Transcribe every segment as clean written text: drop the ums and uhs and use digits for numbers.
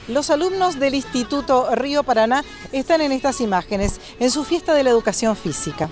Los alumnos del Instituto Río Paraná están en estas imágenes, en su fiesta de la educación física.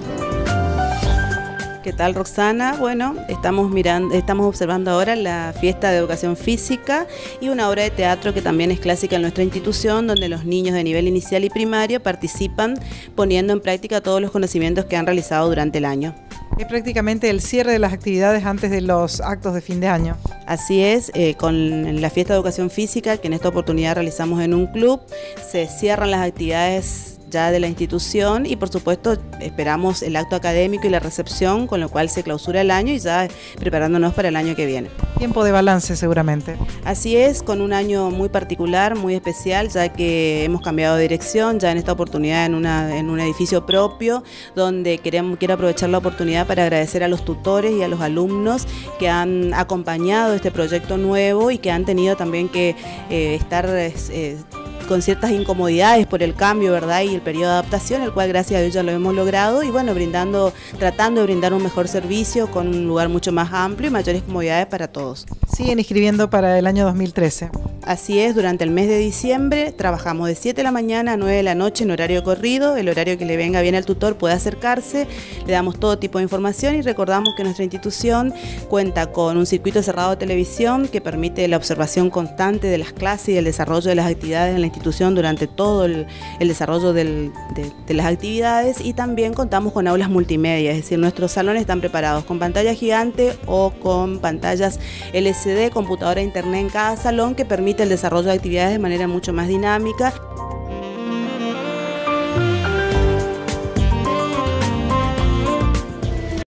¿Qué tal, Roxana? Bueno, estamos observando ahora la fiesta de educación física y una obra de teatro que también es clásica en nuestra institución, donde los niños de nivel inicial y primario participan poniendo en práctica todos los conocimientos que han realizado durante el año. Es prácticamente el cierre de las actividades antes de los actos de fin de año. Así es, con la fiesta de educación física, que en esta oportunidad realizamos en un club, se cierran las actividades ya de la institución y por supuesto esperamos el acto académico y la recepción, con lo cual se clausura el año y ya preparándonos para el año que viene. Tiempo de balance seguramente. Así es, con un año muy particular, muy especial, ya que hemos cambiado de dirección, ya en esta oportunidad en un edificio propio, donde quiero aprovechar la oportunidad para agradecer a los tutores y a los alumnos que han acompañado este proyecto nuevo y que han tenido también que estar con ciertas incomodidades por el cambio, ¿verdad? Y el periodo de adaptación, el cual gracias a Dios ya lo hemos logrado y bueno, tratando de brindar un mejor servicio con un lugar mucho más amplio y mayores comodidades para todos. Siguen inscribiendo para el año 2013. Así es, durante el mes de diciembre trabajamos de 7 de la mañana a 9 de la noche en horario corrido, el horario que le venga bien al tutor puede acercarse, le damos todo tipo de información y recordamos que nuestra institución cuenta con un circuito cerrado de televisión que permite la observación constante de las clases y el desarrollo de las actividades en la institución durante todo el desarrollo de las actividades y también contamos con aulas multimedia, es decir, nuestros salones están preparados con pantalla gigante o con pantallas LCD, computadora e internet en cada salón que permite el desarrollo de actividades de manera mucho más dinámica.